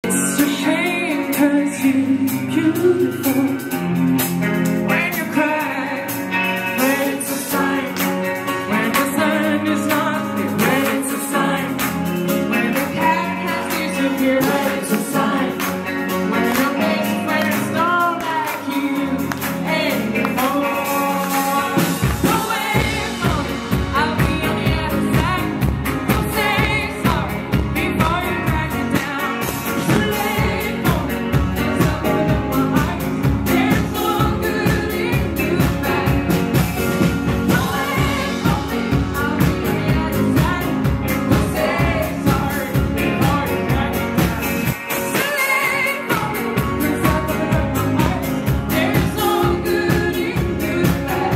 It's a shame 'cause you're beautiful. When you cry, when it's a sign. When the sun is not there, when it's a sign. When the cat has disappeared, when it's a sign. When your best friends don't like you anymore. Don't wait for me, I'll be on the other side. Don't say sorry before you crack it down. Too late for me, there's something in my heart. There's so good in goodbye. Don't wait for me, I'll be on the other side. Don't say sorry before you crack it down. Too late for me, there's something in my heart. There's so good in goodbye.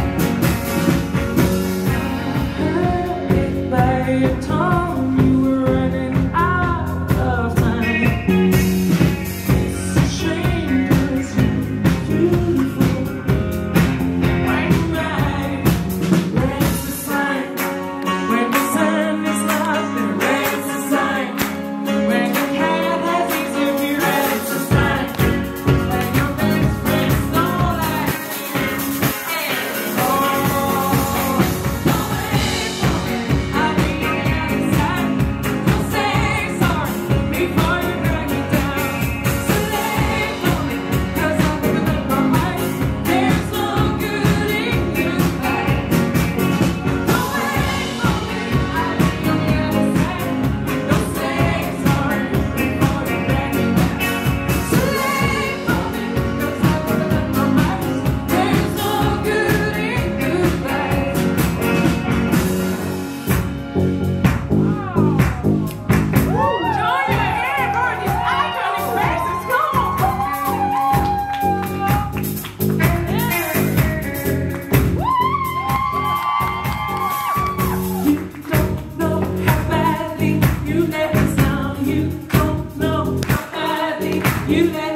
Heard it by your tongue, you were running out of time. It's a shame 'cause you're beautiful. When you ride, when it's a sign. When the sun is not there, when it's a sign. When the cat has disappeared, when it's a sign. When your best friends don't like you anymore. Don't wait for me, I'll be on the other side. Don't say sorry before you crack it down. Too late for me, 'cause I'm living in my mind. There's no good in goodbye. Don't wait for me, I'll be on the other side. Don't say sorry before you crack it down. Too late for me, 'cause I'm living in my mind. There's no good in goodbye. Join your hand for these iconic faces. Come on. You don't know how badly you let us down. You don't know how badly you let